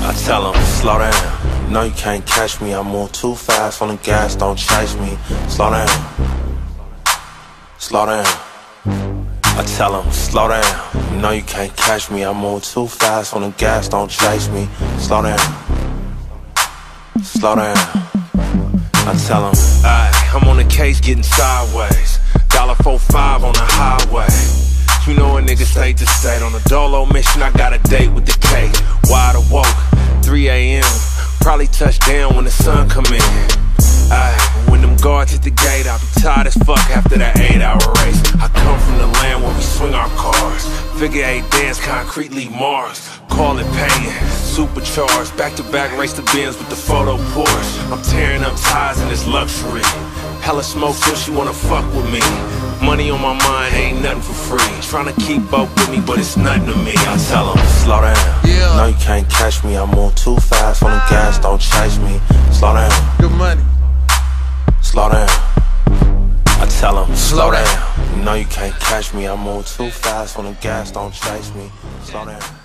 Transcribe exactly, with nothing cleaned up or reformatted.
I tell them, slow down. No, you can't catch me. I move too fast on the gas, don't chase me. Slow down. Slow down. I tell them, slow down. You know you can't catch me. I move too fast on the gas, don't chase me. Slow down. Slow down. I tell them, ayy, I'm on the case getting sideways. Dollar four five on the highway. You know a nigga state to state. On a dolo mission, I got a date with the K. Wide awoke, three A M Probably touch down when the sun come in. Ayy, when them guards hit the gate, I'll be tired as fuck after that eight hour race. I come from the land where we swing our cars. Figure eight dance, concretely Mars. Call it paying, supercharged. Back to back, race the Benz with the photo Porsche. I'm tearing up ties in this luxury. Hella smoke till she wanna fuck with me. Money on my mind, ain't nothing for free. Tryna keep up with me, but it's nothing to me. I tell them, slow down. Yeah. No, you can't catch me. I move too fast on the gas, don't chase me. Slow down. Good money. Slow down. I tell them, slow down. You know you can't catch me. I move too fast on the gas, don't chase me. Slow down.